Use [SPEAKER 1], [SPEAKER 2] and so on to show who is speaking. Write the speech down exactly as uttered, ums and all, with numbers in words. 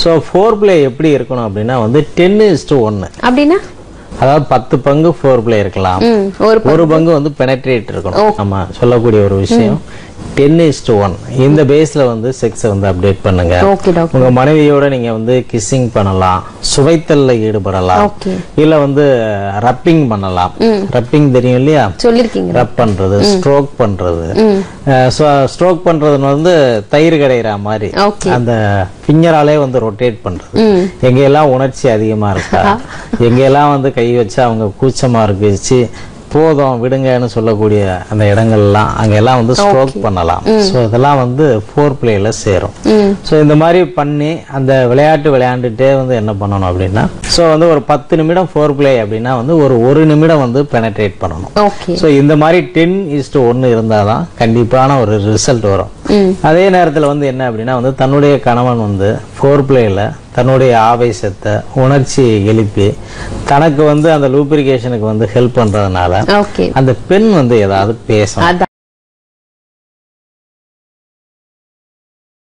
[SPEAKER 1] So four play எப்படி இருக்கணும் அப்படின்னா வந்து டென் இஸ்டு ஒன்னு
[SPEAKER 2] அப்படின்னா
[SPEAKER 1] அதாவது பத்து பங்கு ஃபோர் பிளே இருக்கலாம், ஒரு பங்கு வந்து பெனட்ரேட் இருக்கணும். நம்ம சொல்லக்கூடிய ஒரு விஷயம் டென் இஸ்டு ஒன். இந்த பேஸ்ல வந்து செக்ஸை வந்து அப்டேட் பண்ணுங்க. உங்க மனைவியோட நீங்க வந்து கிஸ்ஸிங் பண்ணலாம், சுவைத்தல்ல ஈடுபடலாம், இல்ல வந்து ரப்பிங் பண்ணலாம். ரப்பிங் தெரியும் இல்லையா, ரப் பண்றது, ஸ்ட்ரோக் பண்றது. ஸ்ட்ரோக் பண்றதுன்னு வந்து தயிர் கடையிற மாதிரி அந்த ஃபிங்கராலே வந்து ரொட்டேட் பண்றது. எங்கெல்லாம் உணர்ச்சி அதிகமா இருக்கா, எங்கெல்லாம் வந்து கை வச்சு அவங்க கூச்சமா இருக்கு போதும் விடுங்கன்னு சொல்லக்கூடிய அந்த இடங்கள்லாம் அங்கெல்லாம் வந்து ஸ்ட்ரோக் பண்ணலாம். ஸோ இதெல்லாம் வந்து ஃபோர் பிளேல சேரும். ஸோ இந்த மாதிரி பண்ணி அந்த விளையாட்டு விளையாண்டுட்டே வந்து என்ன பண்ணணும் அப்படின்னா, ஸோ வந்து ஒரு பத்து நிமிடம் ஃபோர் பிளே அப்படின்னா வந்து ஒரு ஒரு நிமிடம் வந்து பெனட்ரேட் பண்ணணும். ஸோ இந்த மாதிரி டென் இஸ்டு ஒன்னு இருந்தாதான் கண்டிப்பான ஒரு ரிசல்ட் வரும். அதே நேரத்தில் வந்து என்ன அப்படின்னா வந்து தன்னுடைய கணவன் வந்து ஃபோர் பிளேல தன்னுடைய ஆவேசத்தை உணர்ச்சியை எழுப்பி தனக்கு வந்து அந்த லூப்ரிகேஷனுக்கு வந்து ஹெல்ப் பண்றதுனால அந்த பெண் வந்து ஏதாவது பேசணும்.